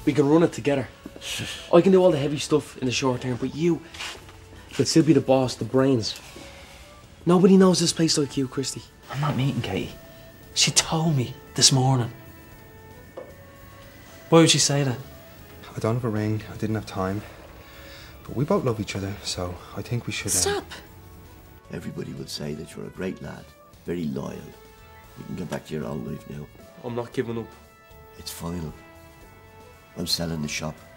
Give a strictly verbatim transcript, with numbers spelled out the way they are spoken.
We can run it together. I can do all the heavy stuff in the short term, but you could still be the boss, the brains. Nobody knows this place like you, Christy. I'm not meeting Katy. She told me this morning. Why would she say that? I don't have a ring. I didn't have time. But we both love each other, so I think we should... Uh... Stop! Everybody would say that you're a great lad, very loyal. You can get back to your old life now. I'm not giving up. It's final. I'm selling the shop.